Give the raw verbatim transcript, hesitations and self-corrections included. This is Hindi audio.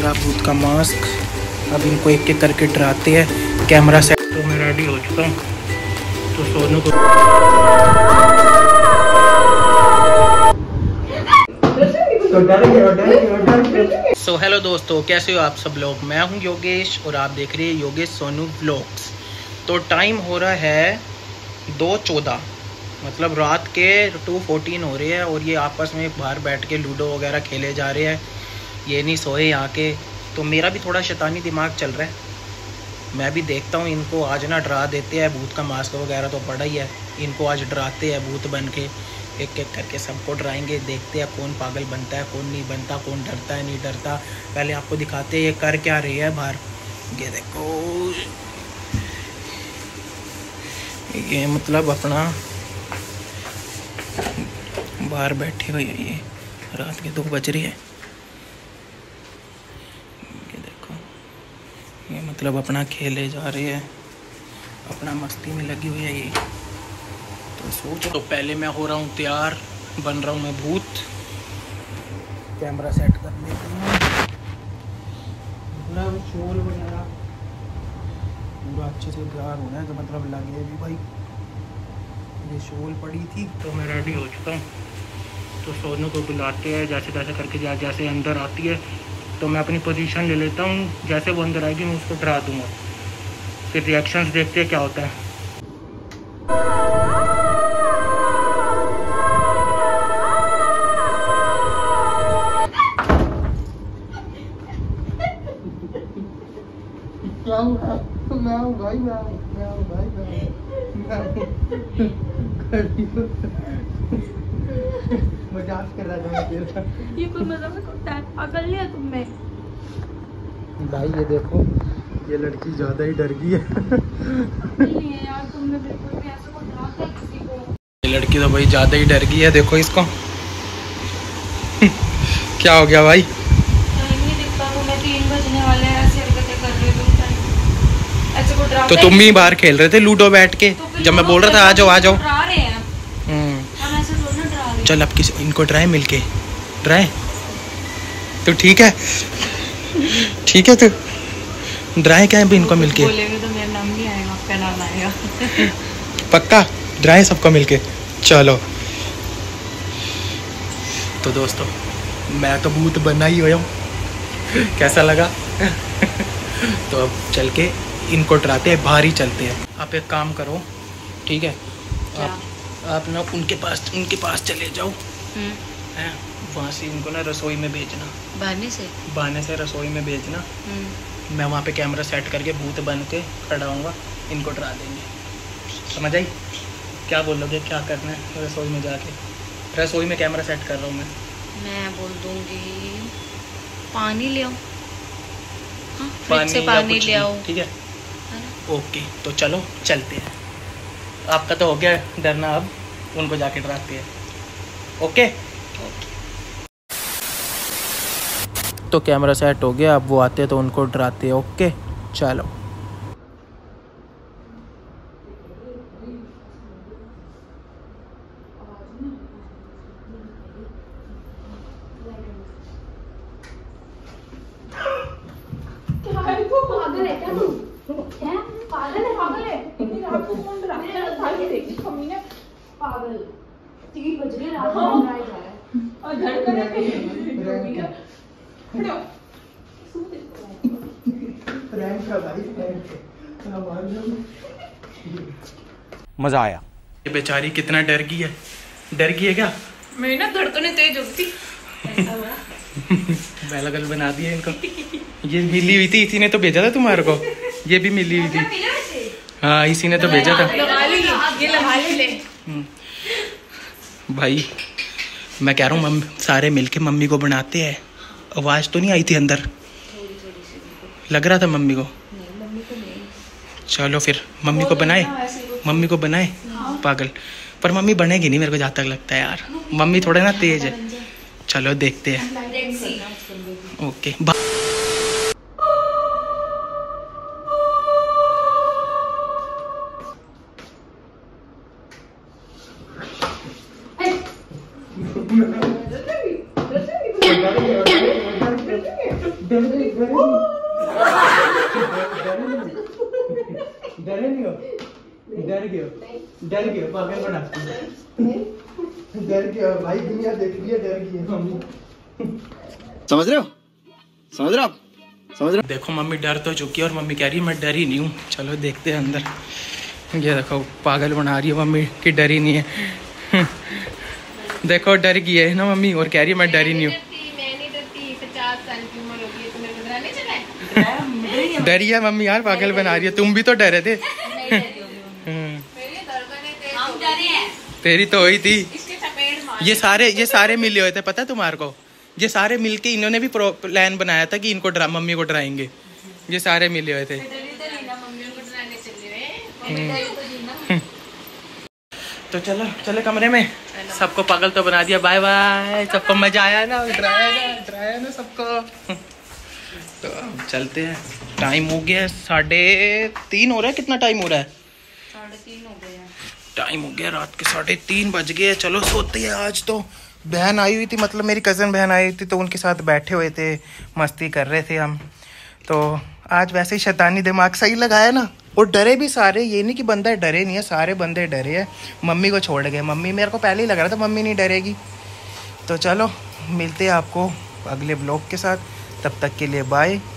मेरा भूत का मास्क। अब इनको एक एक करके डराते हैं। कैमरा सेट तो मैं रेडी हो चुका हूँ। तो सोनू को सो हेलो दोस्तों, कैसे हो आप सब लोग। मैं हूँ योगेश और आप देख रहे हैं योगेश सोनू व्लॉग्स। तो टाइम हो रहा है दो चौदह, मतलब रात के टू फोर्टीन हो रही है और ये आपस में बाहर बैठ के लूडो वगैरह खेले जा रहे हैं। ये नहीं सोए यहाँ के। तो मेरा भी थोड़ा शैतानी दिमाग चल रहा है। मैं भी देखता हूँ इनको आज ना डरा देते हैं। भूत का मास्क वगैरह तो पड़ा ही है, इनको आज डराते हैं भूत बन के। एक एक करके सबको डराएंगे। देखते हैं कौन पागल बनता है, कौन नहीं बनता, कौन डरता है नहीं डरता। पहले आपको दिखाते हैं ये कर क्या रही है बाहर। ये देखो, ये मतलब अपना बाहर बैठे हुए हैं। ये रात के दो बज रही है। ये देखो, ये मतलब अपना खेले जा रहे हैं, अपना मस्ती में लगी हुई है ये। तो सोचो, तो पहले मैं हो रहा हूँ तैयार, बन रहा हूँ मैं भूत। कैमरा सेट कर लेते हैं, पूरा शोल वगैरह पूरा अच्छे से तैयार होना है। तो मतलब लगे भी भाई ये शोल पड़ी थी। तो मैं रेडी हो चुका हूँ। तो सोनू को बुलाते हैं, जैसे जैसे करके जा जैसे अंदर आती है तो मैं अपनी पोजीशन ले लेता हूँ। जैसे वो अंदर आएगी मैं उसको डरा दूँगा। फिर रिएक्शंस देखते हैं क्या होता है। क्या हुआ? मैं हूँ भाई, मैं हूँ मैं हूँ भाई मैं मजाक कर रहा था मैं। ये कोई मजाक करता है? पागल नहीं है तुम में भाई। ये देखो, ये लड़की ज्यादा ही डर गई है। नहीं है यार, तुम में बिल्कुल भी ऐसा कोई डराता है किसी को? ये लड़की तो भाई ज्यादा ही डर गई है। देखो इसको। क्या हो गया भाई? टाइम नहीं दिखता तो मैं तीन बजने वाले हैं, ऐसी हरकतें कर रही हूँ। ऐसे को डराता तो तुम भी बाहर खेल रहे थे लूडो बैठ के, तो जब मैं बोल रहा था आ जाओ आ जाओ। डरा रहे हैं हम, ऐसे थोड़ी ना डरा रहे हैं। चल अब किसी इनको डराए मिलके, डराए तो ठीक है। ठीक है, तो डराए क्या है इनको मिलके? बोलेंगे तो मेरा नाम नहीं आएगा, आपका नाम आएगा। पक्का डराए सबको मिलके। चलो तो दोस्तों, मैं तो भूत बना ही हुआ हूँ। कैसा लगा? तो अब चल के इनको डराते हैं, बाहर ही चलते हैं। आप एक काम करो, ठीक है? आप आप ना उनके पास उनके पास चले जाओ, हैं? वहाँ से इनको ना रसोई में भेजना। बहाने से बहाने से रसोई में भेजना। मैं वहाँ पे कैमरा सेट करके भूत बन के खड़ा हूँगा, इनको डरा देंगे। समझ आई? क्या बोलोगे, क्या करना है रसोई में जाके? रसोई में कैमरा सेट कर रहा हूँ मैं। मैं बोल दूँगी पानी ले आओ। हाँ, पानी से पानी ले आओ, ठीक है? ओके, तो चलो चलते हैं। आपका तो हो गया डरना, अब उनको जाके डराते हैं। Okay okay. तो कैमरा सेट हो गया, अब वो आते हैं तो उनको डराते हैं। ओके चलो। पागल है क्या तू? हैं? पागल है पागल है। इतनी रात को कौन डराता है? थाली देखी मम्मी ने। पागल, तीन बज रहे रात में डराया जा रहा है और धड़कन है कहीं। खड़ो सो दे। प्रैंक का भाई, प्रैंक। मजा आया। ये बेचारी कितना डर गई है। डर गई है क्या? मेरी ना धड़कनें तेज होती। ऐसा हुआ बैलगल बना दिया इनको। ये मिली हुई थी, इसी ने तो भेजा था तुम्हारे को। ये भी मिली हुई थी। हाँ, इसी ने तो भेजा था। लगा ली, ये लगा ले। भाई मैं कह रहा हूँ मम्मी सारे मिलके मम्मी को बनाते हैं। आवाज तो नहीं आई थी अंदर? लग रहा था मम्मी को। चलो फिर मम्मी को बनाए, मम्मी को बनाए। पागल, पर मम्मी बनेगी नहीं मेरे को जहाँ तक लगता है यार। मम्मी थोड़ा ना तेज है। चलो देखते हैं। ओके डर डरे नहीं हो, डर गए हो, डर गए हो, पागल बना डर गए हो भाई, दुनिया देख रही है, डर गई है मम्मी। समझ रहे हो, समझ रहे हो आप, समझ रहे हो? देखो मम्मी डर तो चुकी है और मम्मी कह रही है मैं डरी नहीं हूँ। चलो देखते हैं अंदर। ये देखो पागल बना रही है मम्मी कि डरी नहीं है। देखो डर गई है ना मम्मी और कह रही है मैं डरी नहीं हूँ। डरी है मम्मी यार, पागल बना रही है। तुम भी तो डरे थे। तेरी तो हुई थी। ये सारे ये सारे मिले हुए थे, पता है तुम्हारे को? ये सारे मिलके इन्होंने भी प्लान बनाया था कि इनको डरा, मम्मी को डराएंगे। ये सारे मिले हुए थे। तो चलो चलो कमरे में। सबको पागल तो बना दिया। Bye bye. सबको मजा आया ना, डराया ना, डराया ना सबको। तो चलते हैं। टाइम हो गया साढ़े तीन हो रहा है। कितना टाइम हो रहा है? साढ़े तीन हो गया। टाइम हो गया रात के साढ़े तीन बज गए। चलो सोते हैं। आज तो बहन आई हुई थी, मतलब मेरी कज़न बहन आई थी, तो उनके साथ बैठे हुए थे, मस्ती कर रहे थे हम। तो आज वैसे ही शैतानी दिमाग सही लगाया ना। और डरे भी सारे, ये नहीं कि बंदा डरे नहीं है, सारे बंदे डरे हैं। मम्मी को छोड़ गए। मम्मी, मेरे को पहले ही लग रहा था मम्मी नहीं डरेगी। तो चलो मिलते हैं आपको अगले ब्लॉग के साथ। तब तक के लिए बाय।